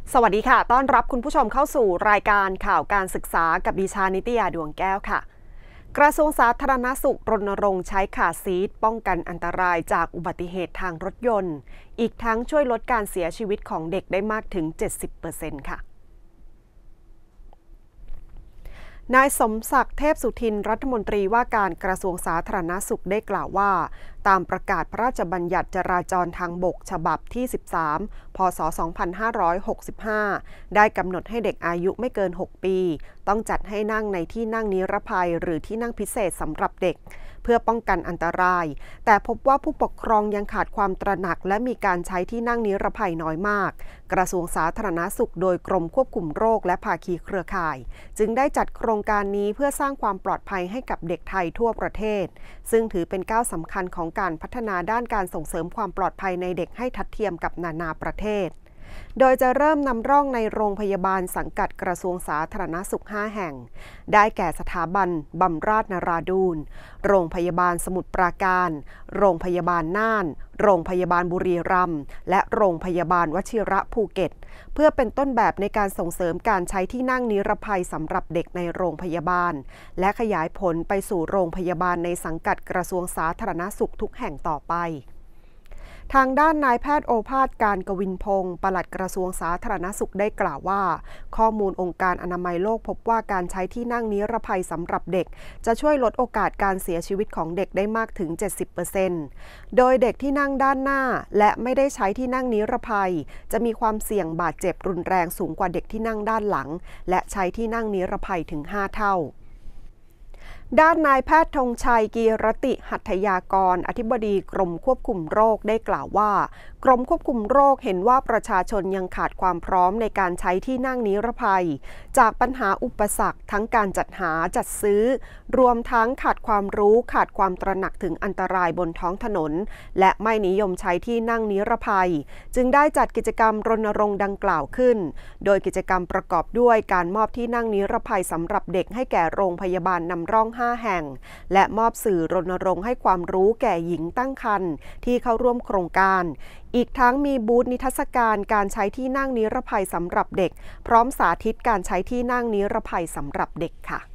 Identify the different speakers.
Speaker 1: สวัสดีค่ะต้อนรับคุณผู้ชมเข้าสู่รายการข่าวการศึกษากับดิฉันนิตยาดวงแก้วค่ะกระทรวงสาธารณสุขรณรงค์ใช้ขาซีทป้องกันอันตรายจากอุบัติเหตุทางรถยนต์อีกทั้งช่วยลดการเสียชีวิตของเด็กได้มากถึง 70% ค่ะนายสมศักดิ์เทพสุทินรัฐมนตรีว่าการกระทรวงสาธารณสุขได้กล่าวว่าตามประกาศพระราชบัญญัติจราจรทางบกฉบับที่ 13 พ.ศ. 2565 ได้กำหนดให้เด็กอายุไม่เกิน 6 ปีต้องจัดให้นั่งในที่นั่งนิรภัยหรือที่นั่งพิเศษสำหรับเด็กเพื่อป้องกันอันตรายแต่พบว่าผู้ปกครองยังขาดความตระหนักและมีการใช้ที่นั่งนิรภัยน้อยมากกระทรวงสาธารณสุขโดยกรมควบคุมโรคและภาคีเครือข่ายจึงได้จัดโครงการนี้เพื่อสร้างความปลอดภัยให้กับเด็กไทยทั่วประเทศซึ่งถือเป็นก้าวสำคัญของการพัฒนาด้านการส่งเสริมความปลอดภัยในเด็กให้ทัดเทียมกับนานาประเทศโดยจะเริ่มนำร่องในโรงพยาบาลสังกัดกระทรวงสาธารณสุข 5 แห่งได้แก่สถาบันบำราศนราดูรโรงพยาบาลสมุทรปราการโรงพยาบาลน่านโรงพยาบาลบุรีรัมย์และโรงพยาบาลวชิระภูเก็ตเพื่อเป็นต้นแบบในการส่งเสริมการใช้ที่นั่งนิรภัยสำหรับเด็กในโรงพยาบาลและขยายผลไปสู่โรงพยาบาลในสังกัดกระทรวงสาธารณสุขทุกแห่งต่อไปทางด้านนายแพทย์โอภาสการกวินพงศ์ปลัดกระทรวงสาธารณสุขได้กล่าวว่าข้อมูลองค์การอนามัยโลกพบว่าการใช้ที่นั่งนิรภัยสำหรับเด็กจะช่วยลดโอกาสการเสียชีวิตของเด็กได้มากถึง 70% โดยเด็กที่นั่งด้านหน้าและไม่ได้ใช้ที่นั่งนิรภัยจะมีความเสี่ยงบาดเจ็บรุนแรงสูงกว่าเด็กที่นั่งด้านหลังและใช้ที่นั่งนิรภัยถึง 5 เท่าด้านนายแพทย์ธงชัยกีรติหัตถยากรอธิบดีกรมควบคุมโรคได้กล่าวว่ากรมควบคุมโรคเห็นว่าประชาชนยังขาดความพร้อมในการใช้ที่นั่งนิรภัยจากปัญหาอุปสรรคทั้งการจัดหาจัดซื้อรวมทั้งขาดความรู้ขาดความตระหนักถึงอันตรายบนท้องถนนและไม่นิยมใช้ที่นั่งนิรภัยจึงได้จัดกิจกรรมรณรงค์ดังกล่าวขึ้นโดยกิจกรรมประกอบด้วยการมอบที่นั่งนิรภัยสำหรับเด็กให้แก่โรงพยาบาลนำร่อง5 แห่งและมอบสื่อรณรงค์ให้ความรู้แก่หญิงตั้งครรภ์ที่เข้าร่วมโครงการอีกทั้งมีบูธนิทรรศการการใช้ที่นั่งนิรภัยสำหรับเด็กพร้อมสาธิตการใช้ที่นั่งนิรภัยสำหรับเด็กค่ะ